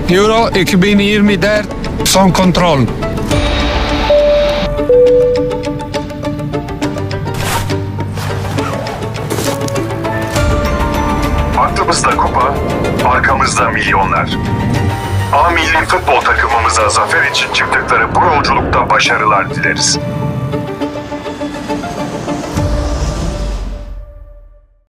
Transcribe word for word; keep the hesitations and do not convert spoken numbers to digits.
Euro iki bin yirmi dört son kontrol. Aklımızda kupa, arkamızda milyonlar. A milli futbol takımımıza zafer için çıktıkları bu yolculukta başarılar dileriz.